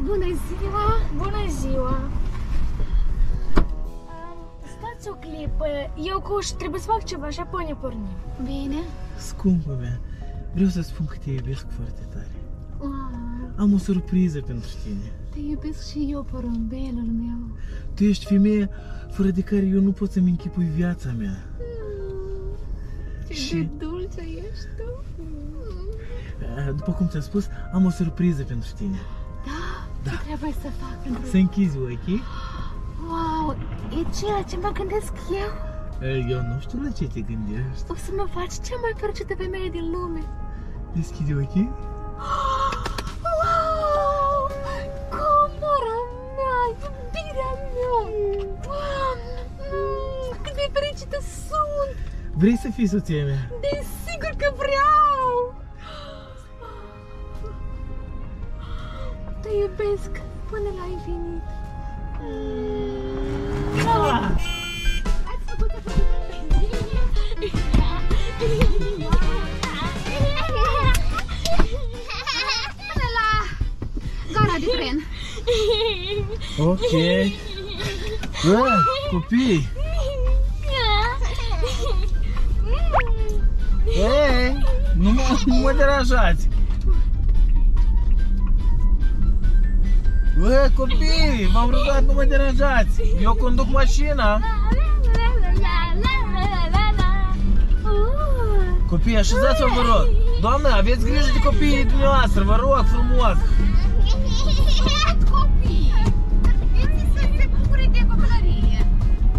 Bună ziua! Bună ziua! Stați o clipă, eu cu uși trebuie să fac ceva și apoi ne pornim. Bine? Scumpă mea, vreau să spun că te iubesc foarte tare. Am o surpriză pentru tine. Te iubesc și eu, porumbelul meu. Tu ești femeia fără de care eu nu pot să-mi închipui viața mea. Ce de dulce ești tu. După cum ți-am spus, am o surpriză pentru tine. Da? Ce trebuie să fac pentru... Să închizi ochii. Wow, e ceea ce mă gândesc eu. Eu nu știu la ce te gândești. O să mă faci cea mai fericită femeie din lume. Deschide ochii. Wow! Comora mea, iubirea mea! Cât de fericită sunt! Vrei să fii soția mea? Desigur că vreau! Te iubesc până la infinit. Până la gara de tren. Ok. Copii! Ei, nu mă deranjați! Copii, v-am rugat, nu mă deranjați! Eu conduc mașina! Copii, așezați-vă, vă rog! Doamnă, aveți grijă de copiii dumneavoastră, vă rog frumos! Copii! Vedeți să se bucure de copilărie!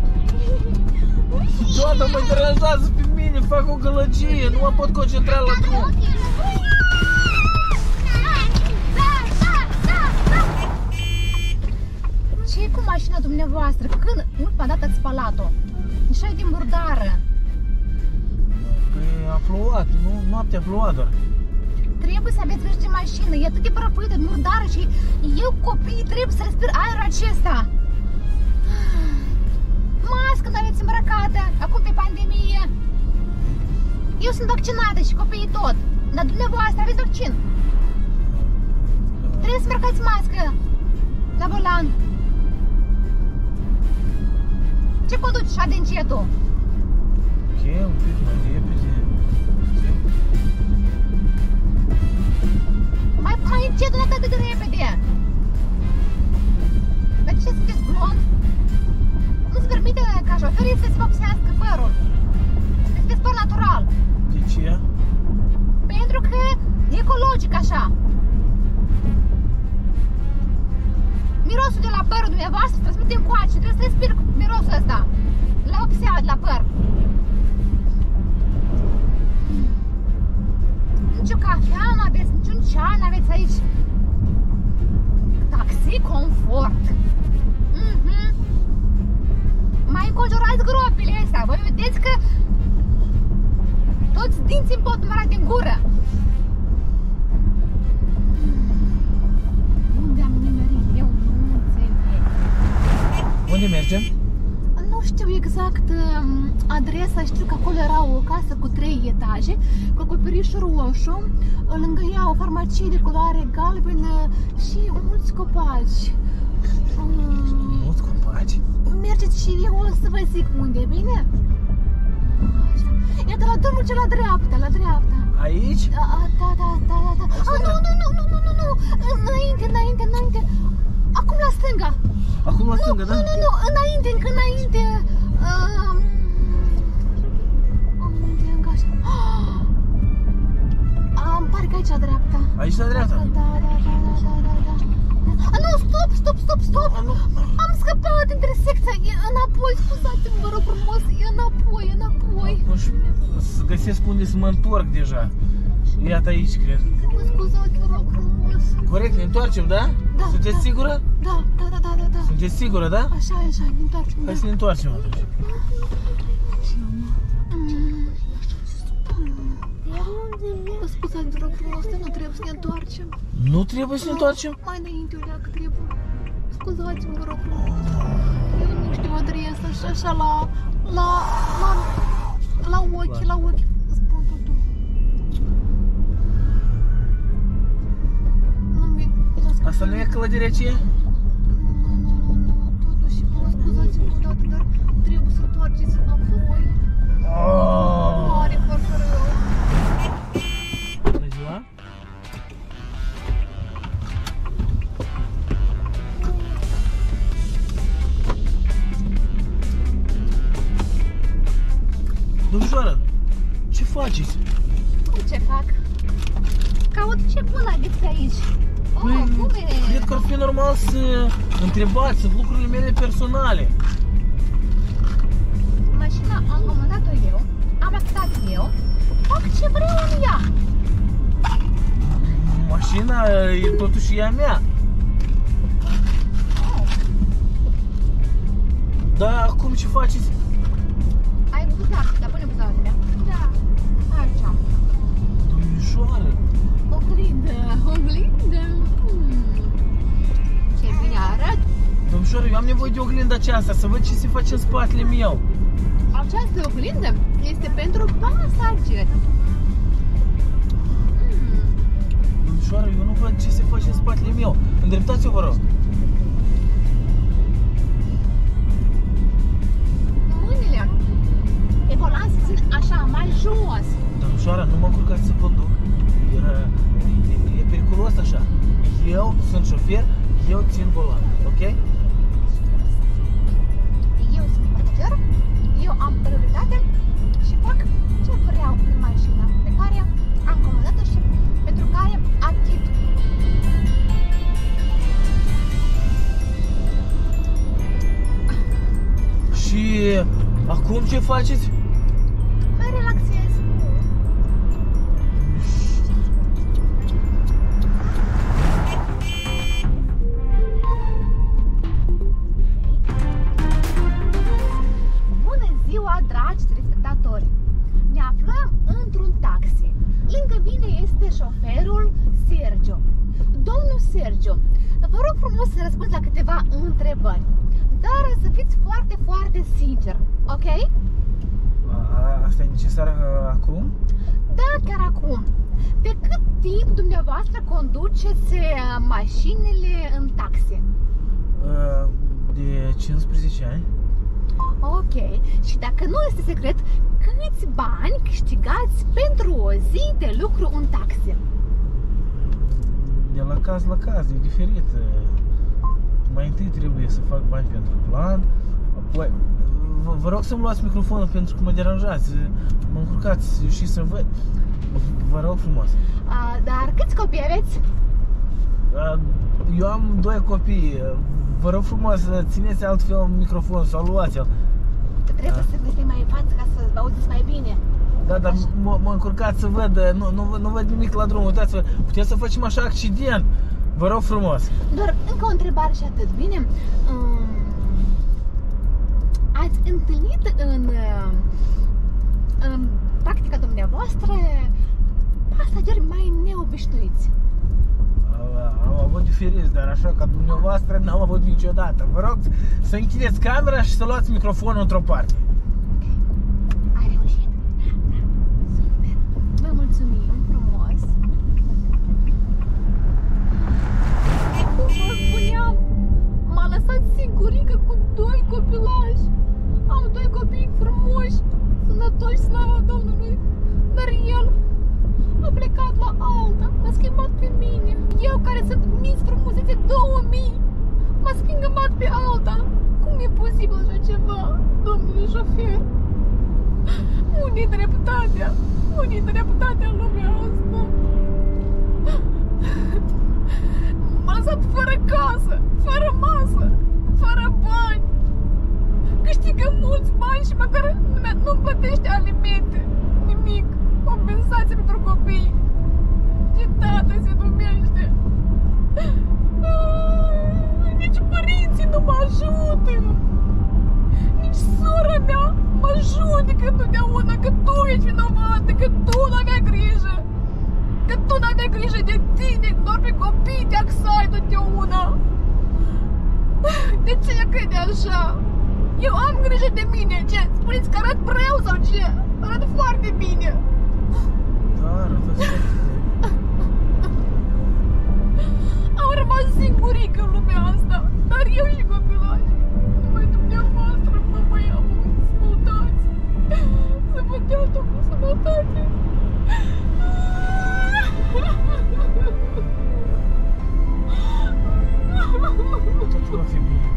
Doamnă, mă deranjează pe mine, fac o gălăgie, nu mă pot concentra la drum! Ce-i cu mașina dumneavoastră? Când ultima dată ați spălat-o? Așa e de murdară. Păi a plouat, nu? Noaptea a plouat doar. Trebuie să aveți grijă de mașină, e atât de prăfuită, de murdară și eu, copiii, trebuie să respir aerul acesta. Mască nu aveți îmbrăcată, acum pe pandemie. Eu sunt vaccinată și copiii tot, dar dumneavoastră aveți vaccin. Trebuie să îmbrăcați mască la volan. Ce conduci așa de încetul? Ok, un pic mai repede. Mai încet, nu atât de repede. Dar ce sunteți blond? Nu se permite ca șoferii să se vopsească părul. Să fie păr natural. De ce? Pentru că e ecologic așa. Mirosul de la părul dumneavoastră transmite încoace, trebuie să respiri mirosul ăsta. La vopsea de la păr. Nici o cafea nu aveți, niciun ceai nu aveți aici. Taxi confort. Mai înconjurați gropile astea. Voi vedeți că toți dinții îmi pot număra din gură. Unde am nimerit? Eu nu înțeleg. Unde mergem? Nu știu exact adresa, știu că acolo era o casă cu 3 etaje, cu acoperiș roșu, lângă ea o farmacie de culoare galbenă și mulți copaci. Mulți copaci? Mergeți și eu o să vă zic unde, bine? Așa. Iată la drumul cel la dreapta, la dreapta. Aici? Da. Nu. Înainte. Acum la stânga. Acum la stânga, da? Nu, înainte, încă înainte. Unde așa? Îmi pare că aici la dreapta. Aici la dreapta? Da. Nu, stop! Am scăpat între secția, e înapoi, scuzați-mă, vă rog frumos, e înapoi. Să găsesc unde să mă întorc deja. Iată aici, cred. Mă scuzați, vă rog frumos. Corect, ne întoarcem, da? Da. Sunteți sigură? Da. Sunteți sigură, da? Așa, ne întoarcem. Hai să ne întoarcem atunci. Scuzați, vă rog frumos, nu trebuie să ne întoarcem. Nu trebuie să ne întoarcem? Mai înainte o leacă trebuie. Scuzați-mă, vă rog frumos. Eu nu știu adresa și așa la ochi, spun totul. Asta nu e clădirea aceea? Nu, totuși, scuzați-mă odată, dar trebuie să întoarceți înapoi. Mare foarte rău. Bună ziua! Domnișoară, ce faceți? Cum ce fac? Caut ce bun aveți pe aici. Cum e? Cred că ar fi normal să întrebați, sunt lucrurile mele personale. Mașina am comandat-o eu, am achitat eu, fac ce vreau în ea. Mașina e totuși ea mea. Dar acum ce faceți? Ai buzac, dar pune buzacele. Da. Așa. Domnișoară, Oglindă. Ce bine arăt. domnișoară, eu am nevoie de oglinda aceasta, să văd ce se face în spatele meu. Această oglindă este pentru pasager. Domnișoară, eu nu văd ce se face în spatele meu. Îndreptați-o, vă rog. Mâinile pe volan se țin așa, mai jos. Domnișoară, nu mă încurcați să conduc. E periculos așa. Eu sunt șofer, eu țin volan, ok? Eu sunt pasager, eu am prioritate și fac ce vreau în mașina pe care am comandat-o și pentru care achit. Și acum ce faceți? Mă relaxez. Bună ziua, dragi telespectatori! Ne aflăm într-un taxi. Lângă mine este șoferul Sergiu. Domnul Sergiu, vă rog frumos să răspundeți la câteva întrebări. Dar să fiți foarte, foarte sincer, ok? Asta e necesar acum? Da, chiar acum. De cât timp dumneavoastră conduceți mașinile în taxi? De 15 ani. Ok. Și dacă nu este secret, câți bani câștigați pentru o zi de lucru în taxi? De la caz la caz, e diferit. Mai întâi trebuie să fac bani pentru plan, apoi vă rog să-mi luați microfonul pentru că mă deranjați, mă încurcați și să văd. Vă rog frumos. Dar câți copii aveți? Eu am 2 copii. Vă rog frumos să țineți altfel microfonul sau luați-l. Trebuie să vă mai în față ca să vă auziți mai bine. Da, dar mă încurcați să văd, nu văd nimic la drum, uitați-vă, putem să facem așa accident. Vă rog frumos. Doar încă o întrebare și atât, bine? Ați întâlnit în practica dumneavoastră pasageri mai neobișnuiți? Am avut diferiți, dar așa ca dumneavoastră n-am avut niciodată. Vă rog să închideți camera și să luați microfonul într-o parte. Ok. Ai reușit? Da. Super. Vă mulțumim frumos. Cum vă spuneam, m-a lăsat singurică cu 2 copilași. Am 2 copii frumoși, sănătoși, slavă Domnului. Dar el a plecat la alta, m-a schimbat pe mine. Eu care sunt Miss Frumusețe 2000, m-a schimbat pe alta. Cum e posibil așa ceva, domnule șofer? Unde-i dreptatea? Unde-i dreptatea în lumea asta? M-a lăsat fără casă, fără masă, fără bani. Câștigă mulți bani și măcar nu-mi plătește alimente. Nimic. Compensație pentru copii. Ce tată se numește. Nici părinții nu mă ajută. Nici sora mea mă judecă întotdeauna că tu ești vinovată, că tu n-aveai grijă. Că tu n-aveai grijă de tine, doar pe copii te axai totdeauna. De ce ea crede așa? Eu am grijă de mine, ce? Spuneți că arăt rău sau ce? Arăt foarte bine. Da, arătați foarte bine. Am rămas singur frică în lumea asta, dar eu și copilașii. Numai dumneavoastră mă mai amuți, ascultați. Să vă dea Domnul sănătate. Totul va fi bine.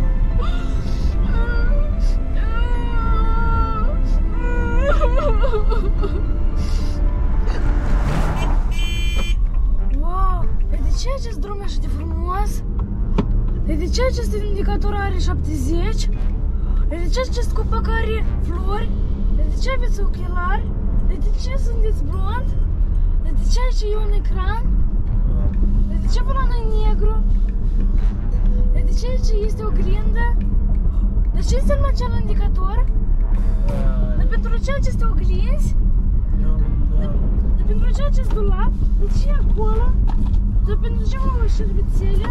Wow! De ce acest drum e așa de frumos? De ce acest indicator are 70? De ce acest copac are flori? De ce aveți ochelari? De ce sunteți blond? De ce aici e un ecran? De ce volanul e negru? De ce aici este o oglindă? De ce înseamnă acel indicator? De pentru ce aceste oglinzi? De pentru ce acest dulap? De ce e acolo? De pentru ce mă șervețele?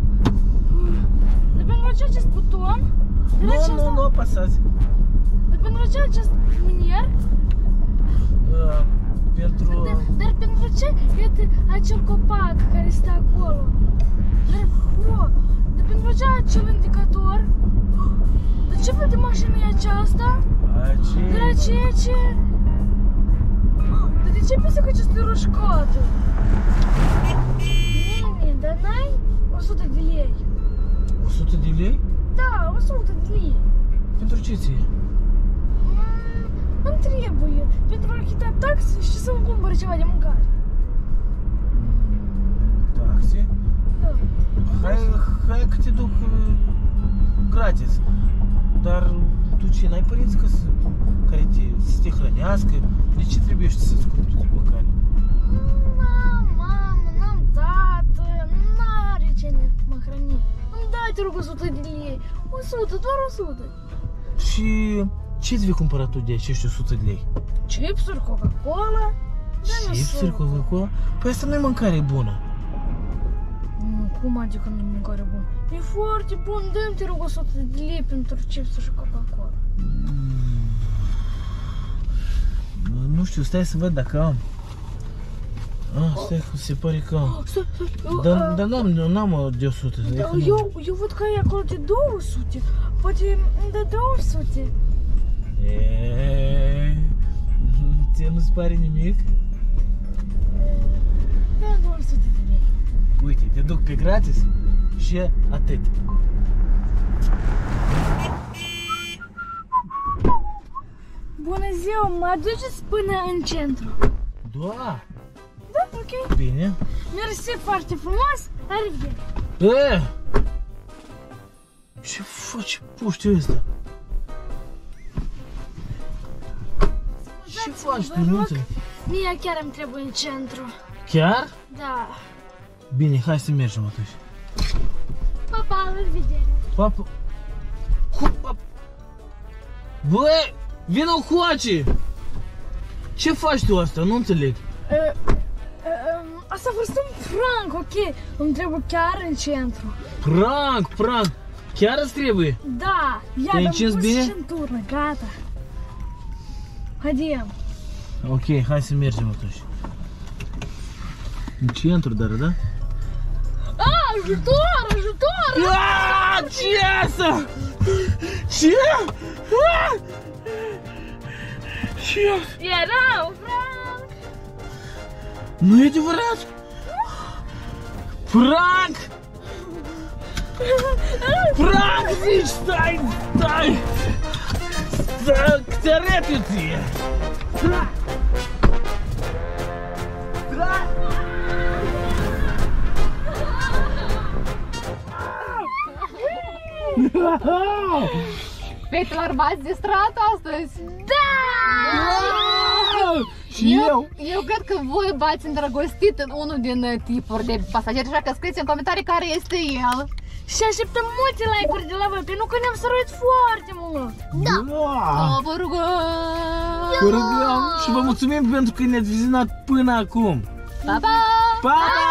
De pentru ce acest buton? Nu apăsați. De pentru ce acest mânier? Dar pentru ce este acel copac care stă acolo? Dar pentru ce acel indicator? De ce fel de mașină e aceasta? Dar aceea ce? Dar de ce pensi că aceasta e roșcată? Nene, dar n-ai 100 de lei? 100 de lei? Da, 100 de lei. Pentru ce ție? Îmi trebuie, pentru a achita taxe și să-mi cumpăr ceva de mâncare. Taxe? Da. Hai că te duc gratis. Dar tu ce, n-ai părinți care să te hrănească? De ce trebuie să-ți cumperi de mâncare? N-am mamă, n-am tată, n-are cine mă hrăni. Îmi dai, te rog, 100 de lei. 100, doar 100. Și ce-ți vei cumpăra tu de acești 100 de lei? Chipsuri, Coca-Cola. Chipsuri, Coca-Cola? Păi asta nu e mâncare bună. Cum adică nu e mâncare bună? E foarte bun, dă-mi, te rog, 100 de lei pentru chipsuri și Coca-Cola. Nu știu, stai să văd dacă am. Stai, se pare că am. Dar n-am de 100. Eu văd că e acolo de 200. Poate îmi dă 200. Ție nu-ți pare nimic? Da, 200 de lei. Uite, te duc pe gratis și atât. Bună ziua, mă aduceți până în centru? Da. Da, ok. Bine. Mersi foarte frumos, la revedere. Ce faci puștiu ăsta? Ce faci tu, nu înțeleg? Mie chiar îmi trebuie în centru. Chiar? Da. Bine, hai să mergem atunci. Pa, pa, la revedere. Papa. Băi, vină coace! Ce faci tu asta? Nu înțeleg. Asta a fost un prank, ok? Îmi trebuie chiar în centru. Prank! Chiar îți trebuie? Da, ia Te-ai am încins pus bine? centură, gata. Haide. Ok, hai să mergem atunci. În centru, dar, da? Ajutor! Ce e asta? Ce? Ce? Era un prank! Nu e adevărat? Prank! Prank, zici, stai! Te arăt eu ție! Fetelor, v-ați distrat astăzi? Da! Și eu? Eu cred că voi v-ați îndrăgostit în unul din tipuri de pasageri, așa că scrieți în comentarii care este el. Și așteptăm multe like-uri de la voi, pentru că ne-am săruit foarte mult. Da! Vă rugăm! Vă rugăm și vă mulțumim pentru că ne-ați vizionat până acum. Pa, pa! Pa!